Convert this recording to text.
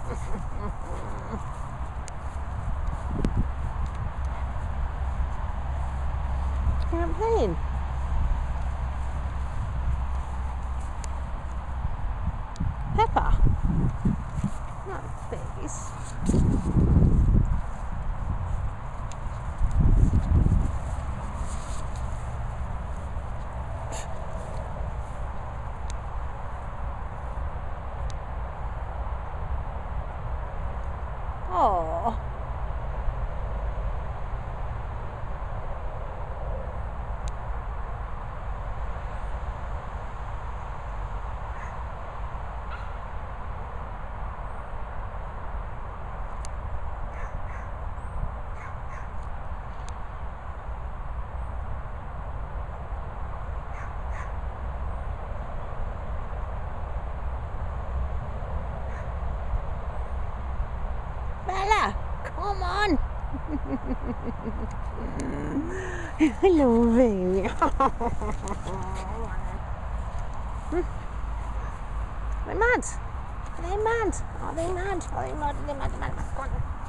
You're not playing. Peppa. Not babies. Oh. Bella, come on. Hello, baby. Are they mad? Are they mad? Are they mad? Are they mad? Are they mad? Are they mad? Come on.